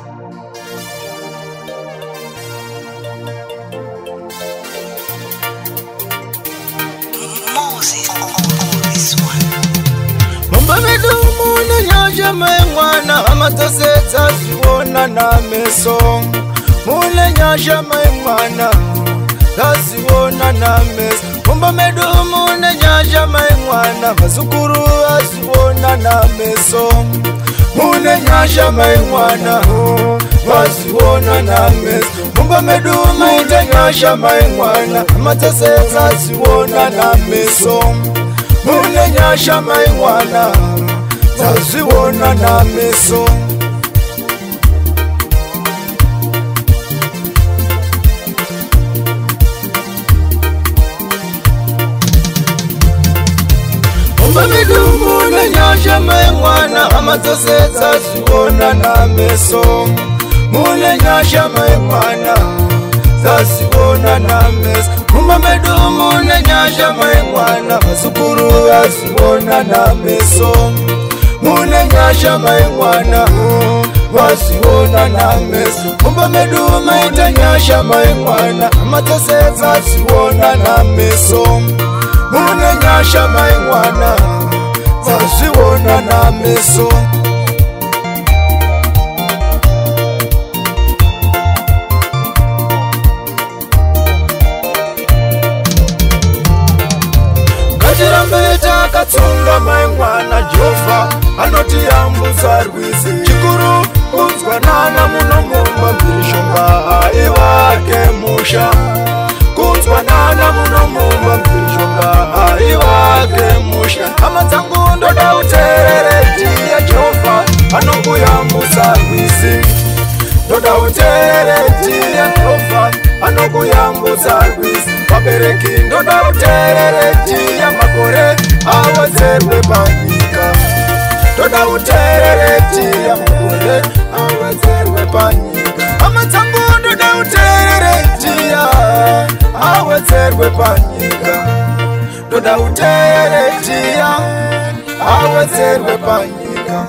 Mumbamedumu nyasha maimwana amatoseta siwona na meso. Mule nyasha maimwana siwona na meso. Mumbamedumu nyasha maimwana mazukuru siwona na meso. Mule nyasha maimwana siwona na meso. Mumbamedumu nyasha maimwana amatoseta siwona na meso. Mune nyasha maimwana taziwona na meso. Mumbamedumu nyasha maimwana amatose taziwona na meso. Mune nyasha maimwana taziwona na meso. Mumbamedumu nyasha maimwana mazukuru asiwona na meso. Mune nyasha maimwana wasiwona na meso. Mumbamedumu nyasha maimwana amatoseza asiwona na meso. Mune nyasha maimwana asiwona na meso. Mbeta katunga maimwana Jehova anoti yambuza rwisi. Chikuru kunzwa nana muno mumba mbirishonga iwake musha. Kunzwa nana muno mumba mbirishonga iwake musha. Amatangu ndoda uterereti ya Jehova anongu yambuza rwisi. Ndoda uterereti ya Jehova anongu yambuza rwisi. Wabereki ndoda uterereti ya makore awazerwe panyika. Ndoda uterereti ya makore awazerwe panyika. Amatangu ndoda uterereti ya awazerwe panyika. Ndoda uterereti ya awazerwe panyika.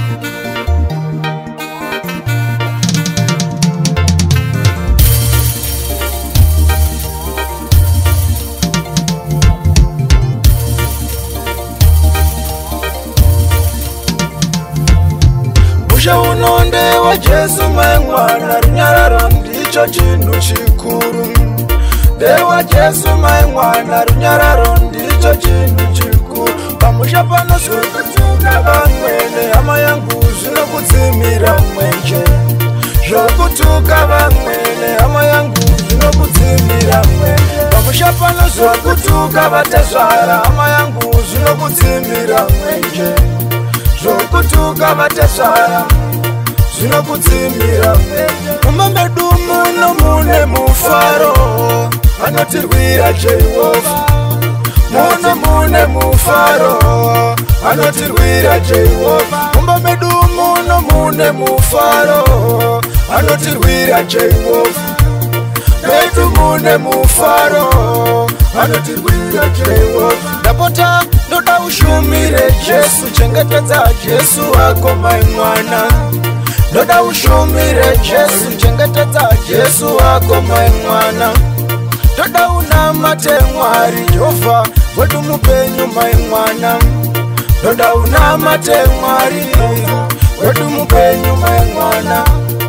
Unonde wa Yesu maimwana runyararo ndicho chintu chikuru. Dewa Yesu maimwana runyararo ndicho chintu chikuru. Pamusha pano zvokutuka vamwene hama yangu zvinokutsimira mwenje. Zvokutuka vamwene hama yangu zvinokutsimira mwenje. Pamusha pano zvokutuka vatezvara hama yangu zvinokutsimira mwenje. Zvokutuka vatezvara zvinokutsimira mwenje. Mumbamedumu mune mufaro anotirwira Jehova. Mune mufaro anotirwira Jehova. Mumbamedumu mune mufaro anotirwira Jehova. Medu mune mufaro anotirwira Jehova. Ndapota ndoda ushumire Jesu. Chengetedza Jesu wako maimwana. Ndoda ushumire Jesu. Chengetedza Jesu wako maimwana. Ndoda unamate Mwari Jehova wedu mupenyu maimwana. Ndoda unamate Mwari wedu mupenyu maimwana.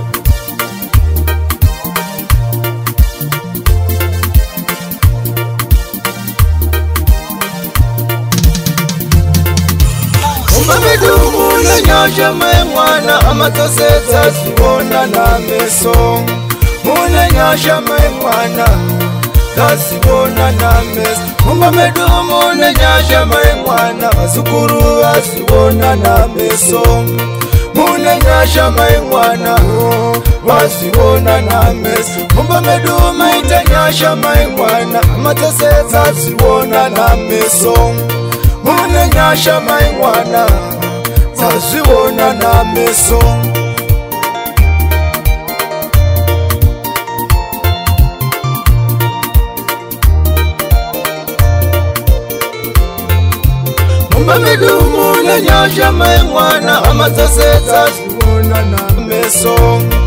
Mumbamedumu nyasha maimwana amatoseza siwona na meso. Mune nyasha maimwana siwona na meso. Mumbamedumu nyasha maimwana mazukuru siwona na meso. Mune nyasha maimwana wasiwona na meso. Mumbamedumu nyasha maimwana amatoseza siwona na meso. Mune nyasha maimwana taziwona na meso. Mumbamedumu nyasha maimwana amatoseza siwona na meso.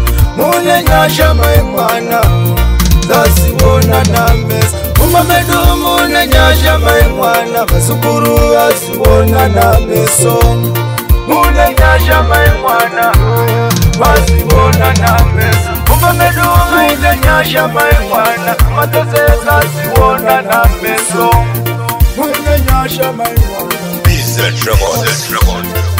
mune nyasha maimwana zasibona nameso umamedu mune nyasha maimwana basukuru basibona nameso mune nyasha maimwana basibona nameso umamedu mune nyasha maimwana matose zasibona nameso mune nyasha maimwana This is the trouble.